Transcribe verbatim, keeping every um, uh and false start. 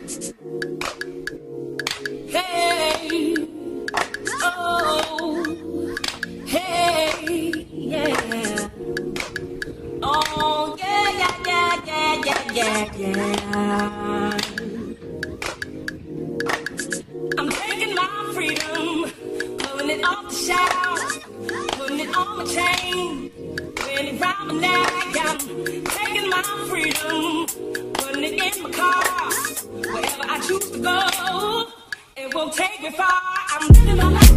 Hey, oh, hey, yeah. Oh, yeah, yeah, yeah, yeah, yeah, yeah, yeah. I'm taking my freedom, pulling it off the shelf, putting it on my chain, wearing it round my neck. I'm taking my freedom, putting it in my car, wherever I choose to go. It won't take me far. I'm living my life.